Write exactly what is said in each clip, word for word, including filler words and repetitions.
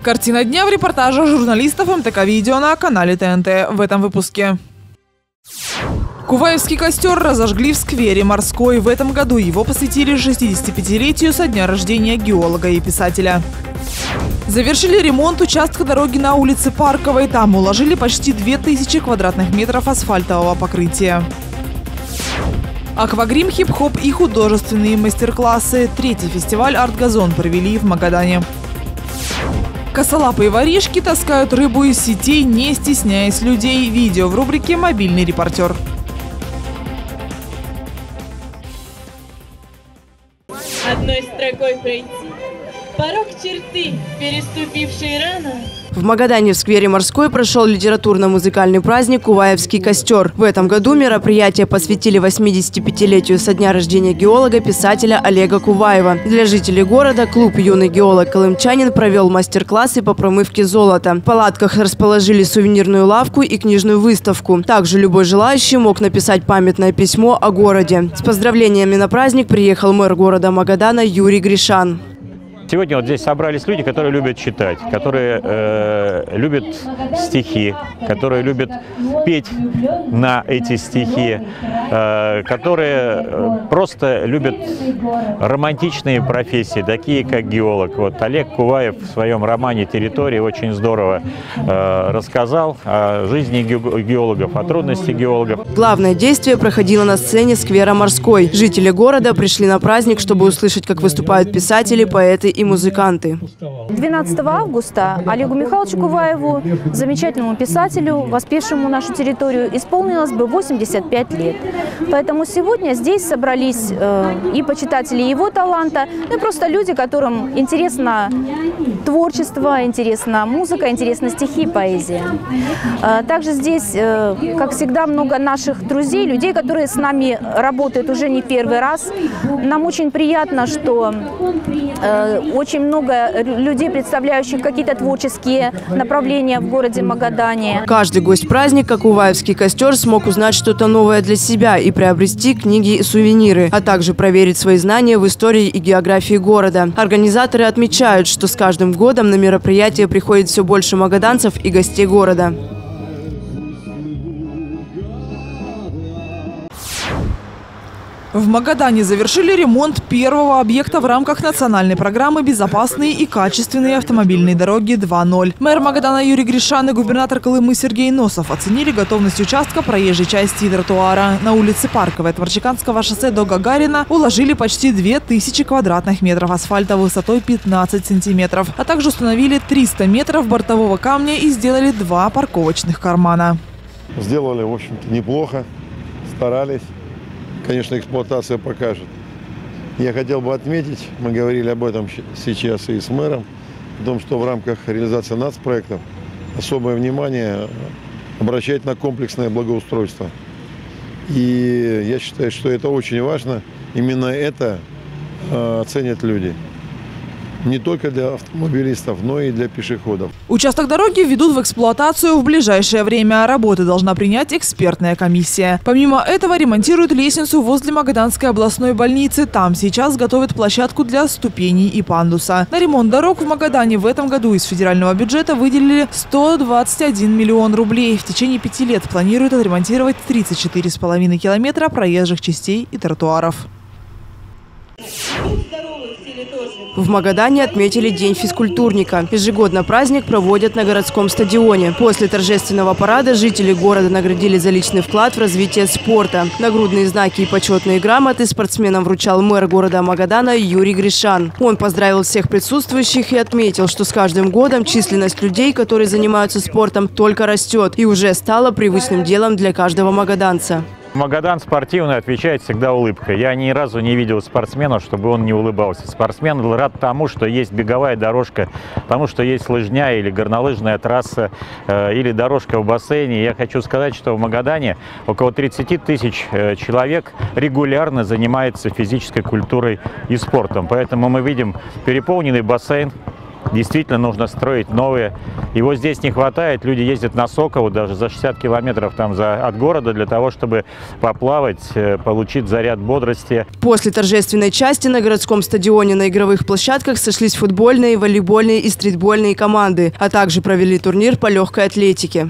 Картина дня в репортаже журналистов эм тэ ка Видео на канале тэ эн тэ в этом выпуске. Куваевский костер разожгли в сквере Морской. В этом году его посвятили шестидесятипятилетию со дня рождения геолога и писателя. Завершили ремонт участка дороги на улице Парковой. Там уложили почти две тысячи квадратных метров асфальтового покрытия. Аквагрим, хип-хоп и художественные мастер-классы. Третий фестиваль «Арт-газон» провели в Магадане. Косолапые воришки таскают рыбу из сетей, не стесняясь людей. Видео в рубрике «Мобильный репортер». Одной строкой пройти порог черты, переступившей рано. В Магадане в сквере Морской прошел литературно-музыкальный праздник «Куваевский костер». В этом году мероприятие посвятили восьмидесятипятилетию со дня рождения геолога-писателя Олега Куваева. Для жителей города клуб «Юный геолог-колымчанин» провел мастер-классы по промывке золота. В палатках расположили сувенирную лавку и книжную выставку. Также любой желающий мог написать памятное письмо о городе. С поздравлениями на праздник приехал мэр города Магадана Юрий Гришан. Сегодня вот здесь собрались люди, которые любят читать, которые э, любят стихи, которые любят петь на эти стихи, э, которые просто любят романтичные профессии, такие как геолог. Вот Олег Куваев в своем романе «Территория» очень здорово э, рассказал о жизни геологов, о трудности геологов. Главное действие проходило на сцене сквера Морской. Жители города пришли на праздник, чтобы услышать, как выступают писатели, поэты и музыканты. двенадцатого августа Олегу Михайловичу Куваеву, замечательному писателю, воспевшему нашу территорию, исполнилось бы восемьдесят пять лет. Поэтому сегодня здесь собрались э, и почитатели его таланта, и просто люди, которым интересно творчество, интересна музыка, интересны стихи, поэзия. Э, также здесь, э, как всегда, много наших друзей, людей, которые с нами работают уже не первый раз. Нам очень приятно, что э, очень много людей, представляющих какие-то творческие направления в городе Магадане. Каждый гость праздника «Куваевский костер» смог узнать что-то новое для себя и приобрести книги и сувениры, а также проверить свои знания в истории и географии города. Организаторы отмечают, что с каждым годом на мероприятие приходит все больше магаданцев и гостей города. В Магадане завершили ремонт первого объекта в рамках национальной программы «Безопасные и качественные автомобильные дороги два ноль». Мэр Магадана Юрий Гришан и губернатор Колымы Сергей Носов оценили готовность участка проезжей части и тротуара. На улице Парковой от Ворчеканского шоссе до Гагарина уложили почти две тысячи квадратных метров асфальта высотой пятнадцать сантиметров, а также установили триста метров бортового камня и сделали два парковочных кармана. Сделали, в общем-то, неплохо, старались. Конечно, эксплуатация покажет. Я хотел бы отметить, мы говорили об этом сейчас и с мэром, о том, что в рамках реализации нацпроектов особое внимание обращать на комплексное благоустройство. И я считаю, что это очень важно. Именно это оценят люди. Не только для автомобилистов, но и для пешеходов. Участок дороги введут в эксплуатацию в ближайшее время. Работы должна принять экспертная комиссия. Помимо этого ремонтируют лестницу возле Магаданской областной больницы. Там сейчас готовят площадку для ступеней и пандуса. На ремонт дорог в Магадане в этом году из федерального бюджета выделили сто двадцать один миллион рублей. В течение пяти лет планируют отремонтировать тридцать четыре с половиной километра проезжих частей и тротуаров. В Магадане отметили День физкультурника. Ежегодно праздник проводят на городском стадионе. После торжественного парада жители города наградили за личный вклад в развитие спорта. Нагрудные знаки и почетные грамоты спортсменам вручал мэр города Магадана Юрий Гришан. Он поздравил всех присутствующих и отметил, что с каждым годом численность людей, которые занимаются спортом, только растет и уже стала привычным делом для каждого магаданца. Магадан спортивный отвечает всегда улыбкой. Я ни разу не видел спортсмена, чтобы он не улыбался. Спортсмен был рад тому, что есть беговая дорожка, тому, что есть лыжня или горнолыжная трасса, э, или дорожка в бассейне. Я хочу сказать, что в Магадане около тридцати тысяч э, человек регулярно занимается физической культурой и спортом. Поэтому мы видим переполненный бассейн, действительно нужно строить новые. Его здесь не хватает. Люди ездят на Соково даже за шестьдесят километров там, за, от города для того, чтобы поплавать, получить заряд бодрости. После торжественной части на городском стадионе на игровых площадках сошлись футбольные, волейбольные и стритбольные команды, а также провели турнир по легкой атлетике.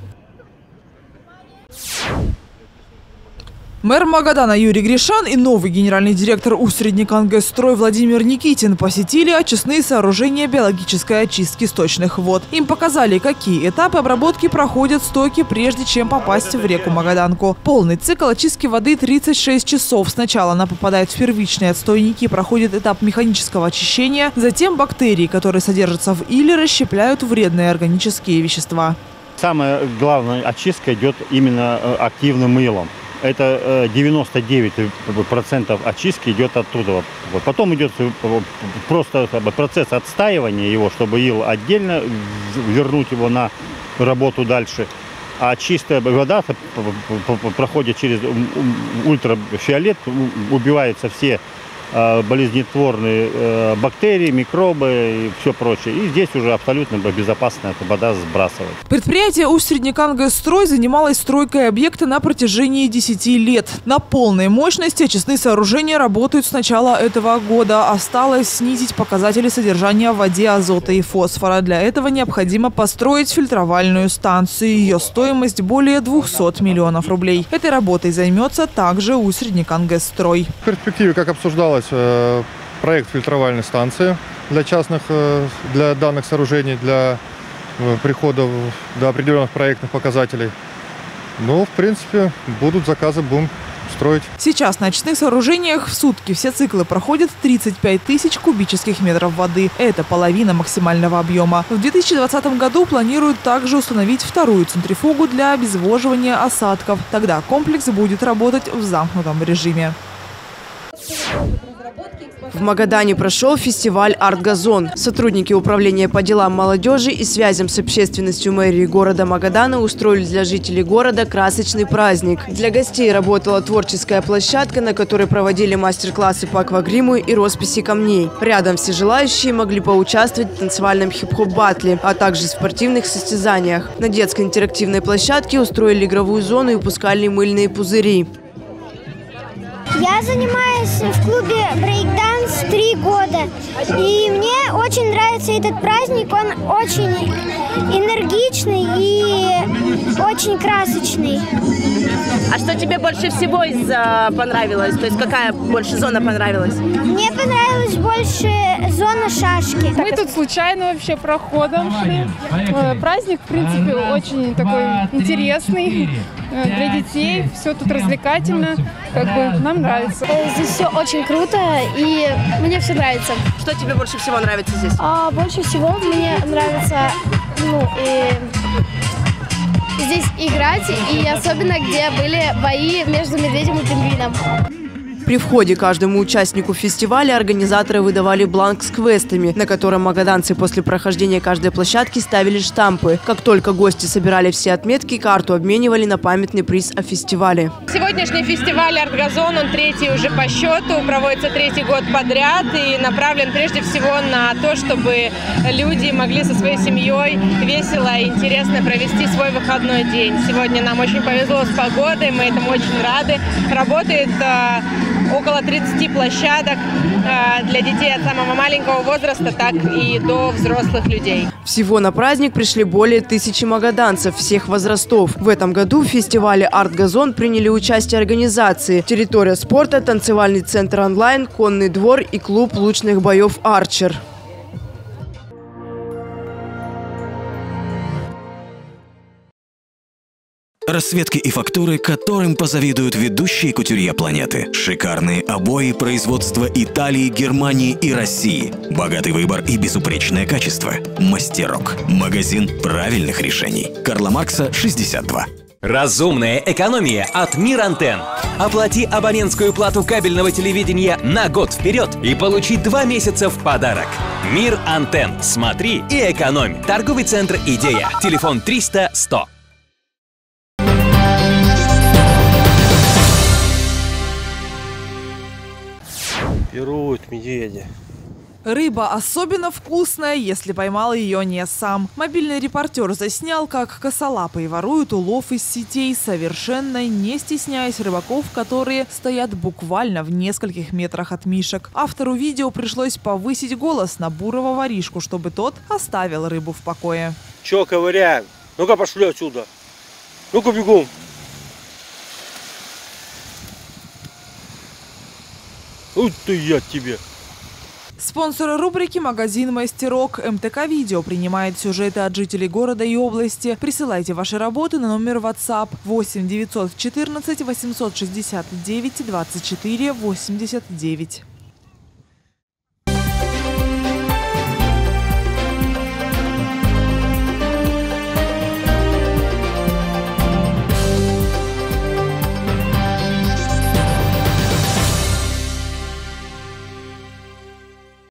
Мэр Магадана Юрий Гришан и новый генеральный директор Усреднекангострой Владимир Никитин посетили очистные сооружения биологической очистки сточных вод. Им показали, какие этапы обработки проходят стоки, прежде чем попасть в реку Магаданку. Полный цикл очистки воды тридцать шесть часов. Сначала она попадает в первичные отстойники, проходит этап механического очищения, затем бактерии, которые содержатся в иле, расщепляют вредные органические вещества. Самая главная очистка идет именно активным мылом. Это девяносто девять процентов очистки идет оттуда. Потом идет просто процесс отстаивания его, чтобы ил отдельно вернуть его на работу дальше. А чистая вода проходит через ультрафиолет, убиваются все болезнетворные бактерии, микробы и все прочее. И здесь уже абсолютно безопасно эта вода сбрасывать. Предприятие Усреднекангострой занималось стройкой объекта на протяжении десяти лет. На полной мощности очистные сооружения работают с начала этого года. Осталось снизить показатели содержания в воде азота и фосфора. Для этого необходимо построить фильтровальную станцию. Ее стоимость более двухсот миллионов рублей. Этой работой займется также Усреднекангострой. В перспективе, как обсуждалось, проект фильтровальной станции для частных, для данных сооружений, для прихода до определенных проектных показателей. Ну, в принципе, будут заказы, будем строить. Сейчас на очистных сооружениях в сутки все циклы проходят тридцать пять тысяч кубических метров воды. Это половина максимального объема. В две тысячи двадцатом году планируют также установить вторую центрифугу для обезвоживания осадков. Тогда комплекс будет работать в замкнутом режиме. В Магадане прошел фестиваль «Арт-газон». Сотрудники управления по делам молодежи и связям с общественностью мэрии города Магадана устроили для жителей города красочный праздник. Для гостей работала творческая площадка, на которой проводили мастер-классы по аквагриму и росписи камней. Рядом все желающие могли поучаствовать в танцевальном хип-хоп-баттле, а также в спортивных состязаниях. На детской интерактивной площадке устроили игровую зону и пускали мыльные пузыри. Я занимаюсь в клубе брейк-данс три года. И мне очень нравится этот праздник. Он очень энергичный и очень красочный. А что тебе больше всего из, а, понравилось? То есть какая больше зона понравилась? Мне понравилась больше зона шашки. Мы тут случайно вообще проходом шли. Праздник, в принципе, очень такой интересный для детей. Все тут развлекательно. Как бы нам нравится. Здесь все очень круто, и мне все нравится. Что тебе больше всего нравится здесь? А больше всего мне нравится, ну, и здесь играть, и особенно где были бои между медведем и пингвином. При входе каждому участнику фестиваля организаторы выдавали бланк с квестами, на котором магаданцы после прохождения каждой площадки ставили штампы. Как только гости собирали все отметки, карту обменивали на памятный приз о фестивале. Сегодняшний фестиваль «Арт-газон», он третий уже по счету, проводится третий год подряд и направлен прежде всего на то, чтобы люди могли со своей семьей весело и интересно провести свой выходной день. Сегодня нам очень повезло с погодой, мы этому очень рады. Работает около тридцати площадок для детей от самого маленького возраста, так и до взрослых людей. Всего на праздник пришли более тысячи магаданцев всех возрастов. В этом году в фестивале «Арт-газон» приняли участие организации «Территория спорта», танцевальный центр «Онлайн», конный двор и клуб лучных боев «Арчер». Расцветки и фактуры, которым позавидуют ведущие кутюрье планеты. Шикарные обои производства Италии, Германии и России. Богатый выбор и безупречное качество. Мастерок. Магазин правильных решений. Карла Маркса, шестьдесят два. Разумная экономия от Мир Антенн. Оплати абонентскую плату кабельного телевидения на год вперед и получи два месяца в подарок. Мир Антенн. Смотри и экономь. Торговый центр «Идея». Телефон триста сто. Пируют медведи. Рыба особенно вкусная, если поймал ее не сам. Мобильный репортер заснял, как косолапые воруют улов из сетей, совершенно не стесняясь рыбаков, которые стоят буквально в нескольких метрах от мишек. Автору видео пришлось повысить голос на бурого воришку, чтобы тот оставил рыбу в покое. Че ковыряем? Ну-ка пошли отсюда. Ну-ка бегом. Вот ты я тебе. Спонсор рубрики «Магазин Мастерок». эм тэ ка Видео принимает сюжеты от жителей города и области. Присылайте ваши работы на номер WhatsApp восемь девятьсот четырнадцать восемьсот шестьдесят девять двадцать четыре восемьдесят девять.